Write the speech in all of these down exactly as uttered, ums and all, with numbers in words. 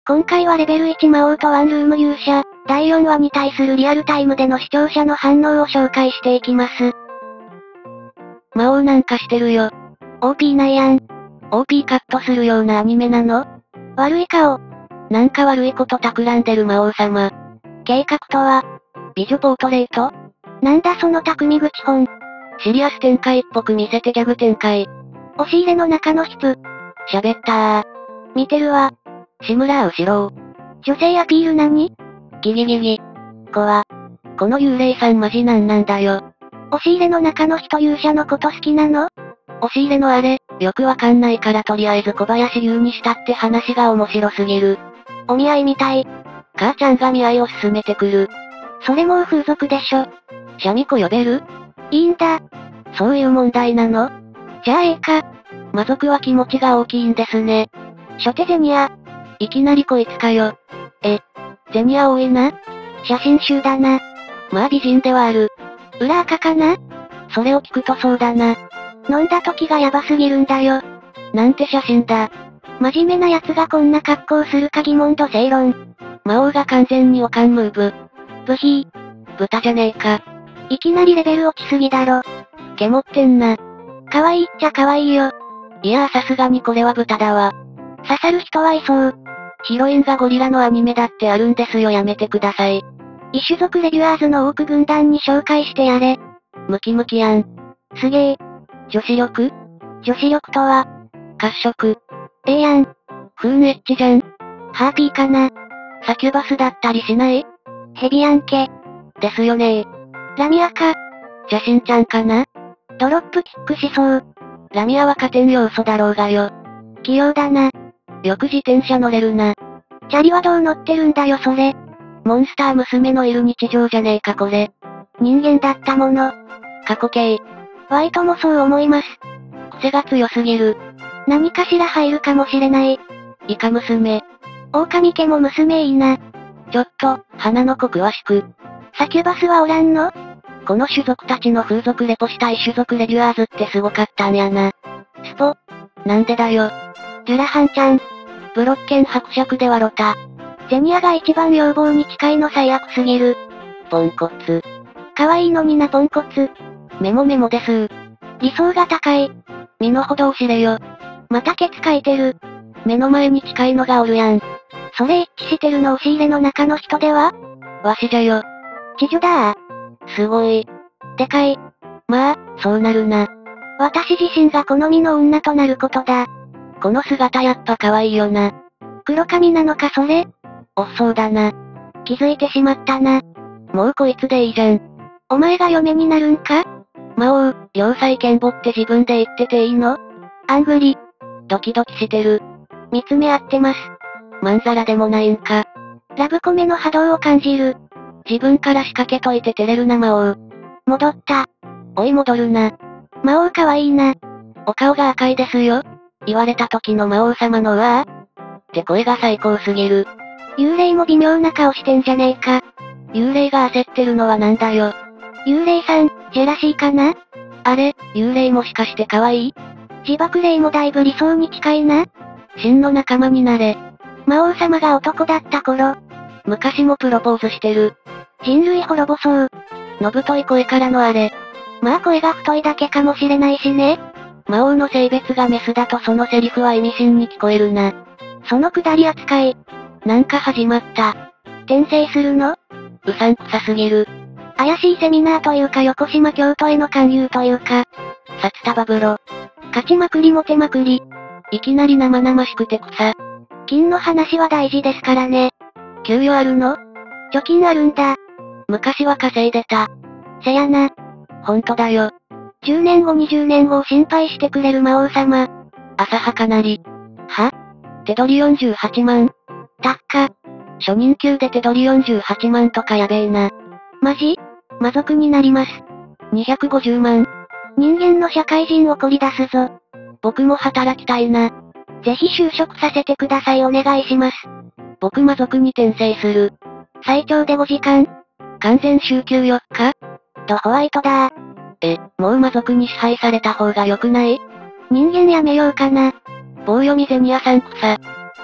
今回はレベルいち魔王とワンルーム勇者、だいよんわに対するリアルタイムでの視聴者の反応を紹介していきます。 魔王なんかしてるよ。 オーピー ないやん。 オーピー カットするようなアニメなの？ 悪い顔。 なんか悪いこと企んでる魔王様。 計画とは、 美女ポートレート？ なんだその匠口本。 シリアス展開っぽく見せてギャグ展開。 押し入れの中の室。 喋ったー。 見てるわ。 志村後ろ。 女性アピール何？ ギギギギ。 怖。 この幽霊さんマジなんなんだよ。 押し入れの中の人勇者のこと好きなの？ 押し入れのあれ、よくわかんないからとりあえず小林優にしたって話が面白すぎる。 お見合いみたい。 母ちゃんが見合いを勧めてくる。 それもう風俗でしょ。 シャミ子呼べる？ いいんだ。 そういう問題なの？ じゃあええか。 魔族は気持ちが大きいんですね。 初手ゼニア。 いきなりこいつかよ。え、ゼニア多いな。 写真集だな。 まあ美人ではある。 裏垢かな？ それを聞くとそうだな。 飲んだ時がヤバすぎるんだよ。 なんて写真だ。 真面目な奴がこんな格好するか疑問度正論。 魔王が完全にオカンムーブ。 ブヒー。豚じゃねえか。 いきなりレベル落ちすぎだろ。 ケモってんな。 可愛いっちゃ可愛いよ。 いやーさすがにこれは豚だわ。 刺さる人はいそう。 ヒロインがゴリラのアニメだってあるんですよ、やめてください。 異種族レギュラーズのオーク軍団に紹介してやれ。 ムキムキやん。 すげえ。 女子力？ 女子力とは？ 褐色。 ええやん。 フーンエッチじゃん。 ハーピーかな。 サキュバスだったりしない？ ヘビアンケ。 ですよねー。 ラミアか。 じゃしんちゃんかな？ ドロップキックしそう。 ラミアは加点要素だろうがよ。 器用だな。 よく自転車乗れるな。 チャリはどう乗ってるんだよそれ。 モンスター娘のいる日常じゃねえかこれ。 人間だったもの。 過去形。 ワイトもそう思います。 癖が強すぎる。 何かしら入るかもしれない。 イカ娘。 狼家も娘いいな。 ちょっと、花の子詳しく。 サキュバスはおらんの？ この種族たちの風俗レポしたい種族レギュラーズってすごかったんやな。 スポ。 なんでだよ。 ジュラハンちゃん。 ブロッケン伯爵ではロタ。 ゼニアが一番要望に近いの最悪すぎる。 ポンコツ。 可愛いのになポンコツ。 メモメモですー。 理想が高い。 身の程を知れよ。 またケツ書いてる。 目の前に近いのがおるやん。 それ一致してるの押し入れの中の人では？ わしじゃよ。 知女だー。 すごい。 でかい。 まあ、そうなるな。 私自身が好みの女となることだ。 この姿やっぱ可愛いよな。 黒髪なのかそれ？ おっそうだな。 気づいてしまったな。 もうこいつでいいじゃん。 お前が嫁になるんか？ 魔王、要塞剣母って自分で言ってていいの？ あんぐり。 ドキドキしてる。 見つめ合ってます。 まんざらでもないんか。 ラブコメの波動を感じる。 自分から仕掛けといて照れるな魔王。 戻った。 おい戻るな。 魔王かわいいな。 お顔が赤いですよ。言われた時の魔王様のうわーって声が最高すぎる。 幽霊も微妙な顔してんじゃねえか。 幽霊が焦ってるのはなんだよ。 幽霊さん、ジェラシーかな？ あれ、幽霊もしかして可愛い？ 自爆霊もだいぶ理想に近いな。 真の仲間になれ。 魔王様が男だった頃。 昔もプロポーズしてる。 人類滅ぼそう。 のぶとい声からのあれ。 まあ声が太いだけかもしれないしね。 魔王の性別がメスだとそのセリフは意味深に聞こえるな。 そのくだり扱い。 なんか始まった。 転生するの？ うさんくさすぎる。 怪しいセミナーというか横島京都への勧誘というか。 札束風呂。 勝ちまくりモテまくり。 いきなり生々しくて草。 金の話は大事ですからね。 給与あるの？ 貯金あるんだ。 昔は稼いでた。 せやな。 ほんとだよ。 じゅうねんごにじゅうねんごを心配してくれる魔王様。 浅はかなり。は？手取りよんじゅうはちまん。 たっか。 初任給で手取りよんじゅうはちまんとかやべえな。 マジ？魔族になります。 にひゃくごじゅうまん。 人間の社会人を凝り出すぞ。 僕も働きたいな。 ぜひ就職させてくださいお願いします。 僕魔族に転生する。 最長でごじかん。 完全週休よっか？ とホワイトだー。 え、もう魔族に支配された方が良くない？ 人間やめようかな。 棒読みゼニアさん草。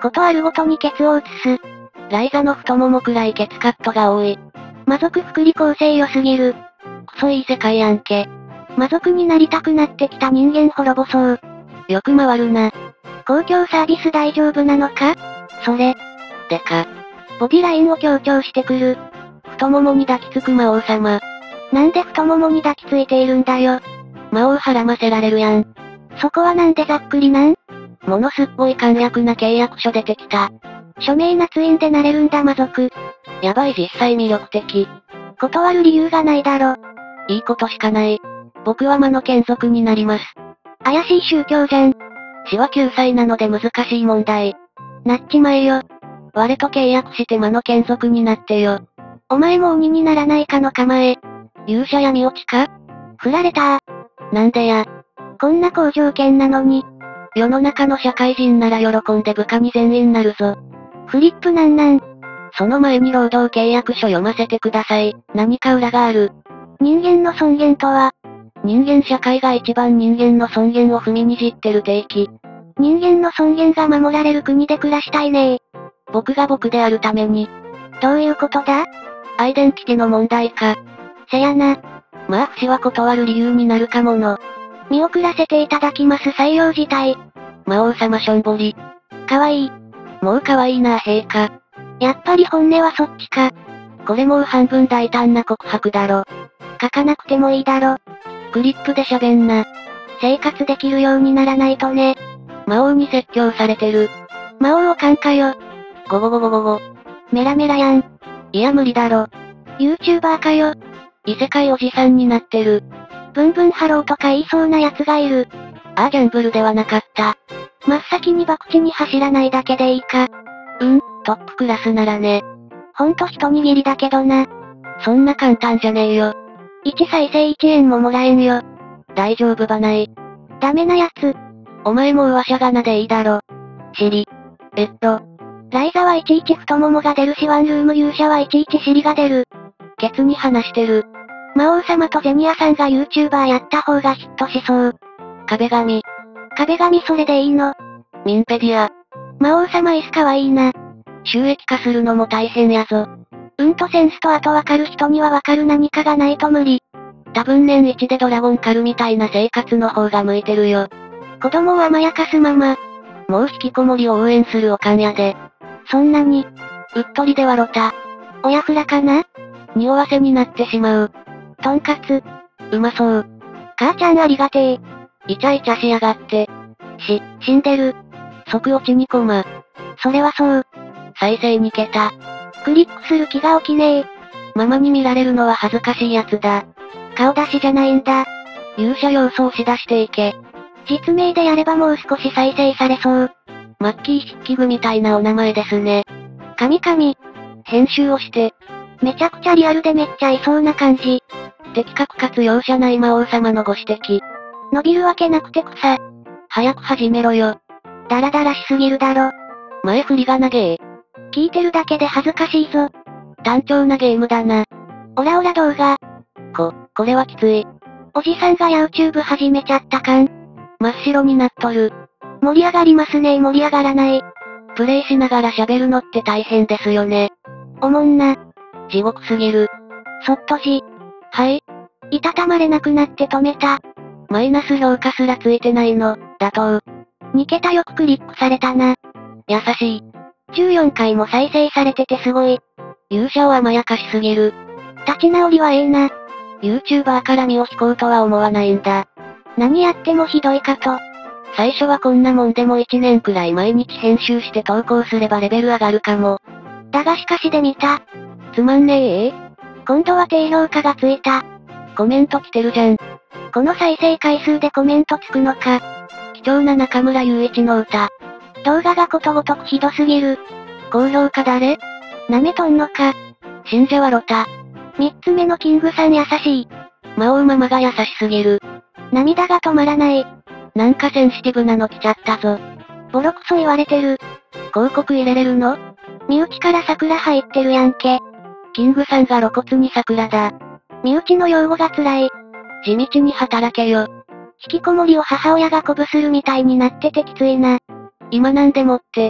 ことあるごとにケツを移す。 ライザの太ももくらいケツカットが多い。 魔族福利厚生良すぎる。 クソいい世界やんけ。 魔族になりたくなってきた人間滅ぼそう。 よく回るな。 公共サービス大丈夫なのか？それ。 でか。 ボディラインを強調してくる。 太ももに抱きつく魔王様。 なんで太ももに抱きついているんだよ。 魔王はらませられるやん。 そこはなんでざっくりなん？ ものすっごい簡略な契約書出てきた。 署名捺印でなれるんだ魔族。 やばい実際魅力的。 断る理由がないだろ。 いいことしかない。僕は魔の眷属になります。 怪しい宗教じゃん。 死は救済なので難しい問題。 なっちまえよ。 我と契約して魔の眷属になってよ。 お前も鬼にならないかの構え。 勇者闇落ちか？ 振られたー。 なんでや。 こんな好条件なのに。 世の中の社会人なら喜んで部下に全員なるぞ。 フリップなんなん。 その前に労働契約書読ませてください。何か裏がある。 人間の尊厳とは？ 人間社会が一番人間の尊厳を踏みにじってる定義。 人間の尊厳が守られる国で暮らしたいねー。 僕が僕であるために。 どういうことだ？ アイデンティティの問題か。 せやな。 まあ不死は断る理由になるかもの。 見送らせていただきます採用自体。 魔王様しょんぼり。 かわいい。 もうかわいいな陛下。 やっぱり本音はそっちか。 これもう半分大胆な告白だろ。 書かなくてもいいだろ。 クリップで喋んな。 生活できるようにならないとね。 魔王に説教されてる。 魔王を感化よ。 ゴゴゴゴゴゴ。 メラメラやん。 いや無理だろ。 YouTuber かよ。 異世界おじさんになってる。 ブンブンハローとか言いそうな奴がいる。 ああギャンブルではなかった。 真っ先に博打に走らないだけでいいか。 うん、トップクラスならね。 ほんと一握りだけどな。 そんな簡単じゃねえよ。 いち再生いちえんももらえんよ。 大丈夫ばない。 ダメなやつ。 お前も噂がなでいいだろ。尻。えっと。 ライザはいちいち太ももが出るしワンルーム勇者はいちいち尻が出る。 ケツに話してる。 魔王様とゼニアさんが YouTuber やった方がヒットしそう。 壁紙。 壁紙それでいいの？ ミンペディア。 魔王様椅子かわいいな。 収益化するのも大変やぞ。 うんとセンスとあとわかる人にはわかる何かがないと無理。 多分年一でドラゴン狩るみたいな生活の方が向いてるよ。 子供を甘やかすまま。 もう引きこもりを応援するおかんやで。 そんなに。 うっとりで笑た。 親フラかな？ 匂わせになってしまう。 とんかつ。 うまそう。 母ちゃんありがてえ。 イチャイチャしやがって。 し、死んでる。 即落ちにコマ。 それはそう。 再生に桁。 クリックする気が起きねえ。 ママに見られるのは恥ずかしいやつだ。 顔出しじゃないんだ。 勇者要素をし出していけ。 実名でやればもう少し再生されそう。 マッキー筆記具みたいなお名前ですね。 神々。 編集をして。 めちゃくちゃリアルでめっちゃいそうな感じ。 的確かつ容赦ない魔王様のご指摘。 伸びるわけなくて草。 早く始めろよ。 ダラダラしすぎるだろ。 前振りが長え。 聞いてるだけで恥ずかしいぞ。 単調なゲームだな。 オラオラ動画。 こ、これはきつい。 おじさんが YouTube 始めちゃった感。 真っ白になっとる。 盛り上がりますね盛り上がらない。 プレイしながら喋るのって大変ですよね。 おもんな。 地獄すぎる。 そっとじ。 はい。 いたたまれなくなって止めた。 マイナス評価すらついてないの、妥当。 に桁よくクリックされたな。 優しい。 じゅうよんかいも再生されててすごい。 勇者を甘やかしすぎる。 立ち直りはええな。 YouTuber から身を引こうとは思わないんだ。 何やってもひどいかと。 最初はこんなもんでもいちねんくらい毎日編集して投稿すればレベル上がるかも。 だがしかしで見た。 つまんねえ今度は低評価がついた。 コメント来てるじゃん。 この再生回数でコメントつくのか。 貴重な中村雄一の歌。 動画がことごとくひどすぎる。 高評価誰？ 舐めとんのか。 信者はロタ。 三つ目のキングさん優しい。 魔王ママが優しすぎる。 涙が止まらない。 なんかセンシティブなの来ちゃったぞ。 ボロクソ言われてる。 広告入れれるの？ 身内から桜入ってるやんけ。 キングさんが露骨に桜だ。 身内の用語が辛い。 地道に働けよ。 引きこもりを母親が鼓舞するみたいになっててきついな。 今なんでもって。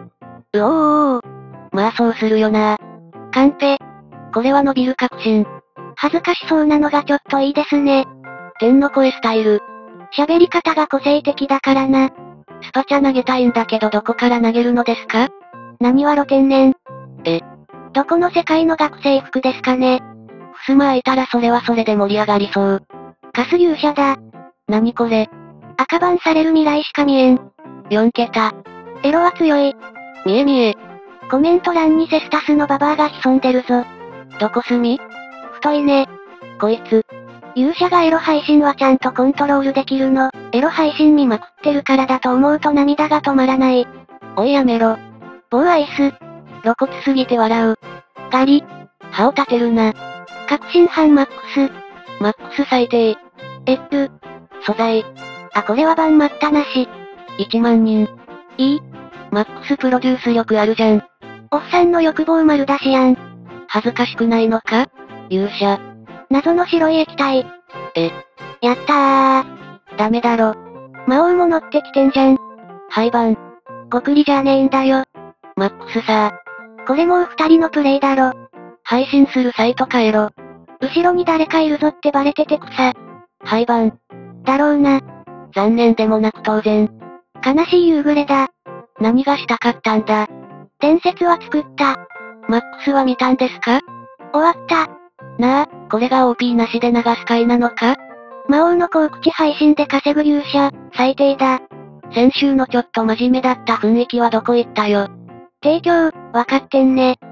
うおーおー。 まあそうするよな。 カンペ。 これは伸びる確信。 恥ずかしそうなのがちょっといいですね。 天の声スタイル。 喋り方が個性的だからな。 スパチャ投げたいんだけどどこから投げるのですか？ 何は露天然。 え。 どこの世界の学生服ですかね。 襖開いたらそれはそれで盛り上がりそう。 カス勇者だ。 何これ。 赤バンされる未来しか見えん。 よんけた。 エロは強い。 見え見え。 コメント欄にセスタスのババアが潜んでるぞ。 どこ住み？ 太いね。 こいつ。 勇者がエロ配信はちゃんとコントロールできるの。エロ配信見まくってるからだと思うと涙が止まらない。 おいやめろ。 棒アイス。 露骨すぎて笑う。 ガリ。 歯を立てるな。 確信犯マックス。 マックス最低。 エッグ。 素材。 あ、これはバン待ったなし。 いちまんにん。 いい？ マックスプロデュース力あるじゃん。 おっさんの欲望丸出しやん。 恥ずかしくないのか？勇者。 謎の白い液体。 え。 やったー。 ダメだろ。 魔王も乗ってきてんじゃん。 廃盤。 ごくりじゃねえんだよ。 マックスさこれもう二人のプレイだろ。 配信するサイト変えろ。 後ろに誰かいるぞってバレてて草。 廃盤。 だろうな。 残念でもなく当然。 悲しい夕暮れだ。 何がしたかったんだ。 伝説は作った。 マックスは見たんですか？ 終わった。 なあ、これが オーピー なしで流す回なのか？ 魔王の高口配信で稼ぐ勇者、最低だ。 先週のちょっと真面目だった雰囲気はどこ行ったよ。 提供、わかってんね。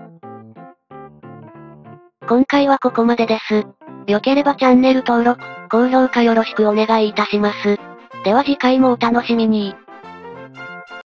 今回はここまでです。良ければチャンネル登録、高評価よろしくお願いいたします。では次回もお楽しみに。